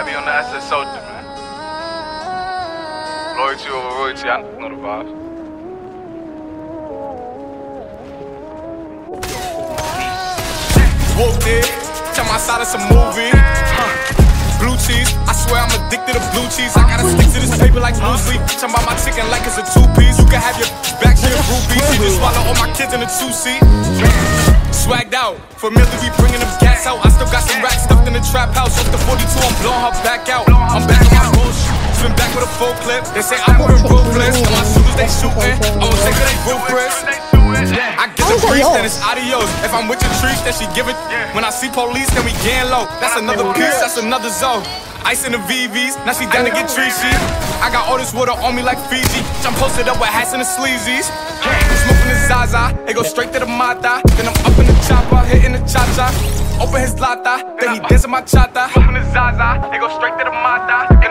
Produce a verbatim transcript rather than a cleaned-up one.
Heavy on the S S soldier, man. Loyalty over royalty, I know the vibes. Whooped it, tell my side of some movie. Huh. Blue cheese, I swear I'm addicted to blue cheese. I gotta stick to this paper like blue sleep. Bitch, I'm about my chicken like it's a two-piece. You can have your back to your rubies. She just swallow all my kids in a two-seat. Swagged out, familiar, we bringing them gas out. I still got some racks stuffed in the trap house. Off the forty-two, I'm blowing her back out. I'm back on my bullshit, swim back with a full clip. They say I'm moving ruthless, and my shooters they shooting. I won't take it, they ruthless. I get the breeze, then it's adios. If I'm with your trees, then she give it. When I see police, then we gang low. That's another piece, that's another zone. Ice in the V Vs, now she down to get treachy. I got all this water on me like Fiji. I'm posted up with hats and the sleazies. Smoking the Zaza, it go straight to the Mata. Then I'm up in the chopper, hitting the cha-cha. Open his lata, then he dancing my chata. Smoking the Zaza, it go straight to the Mata.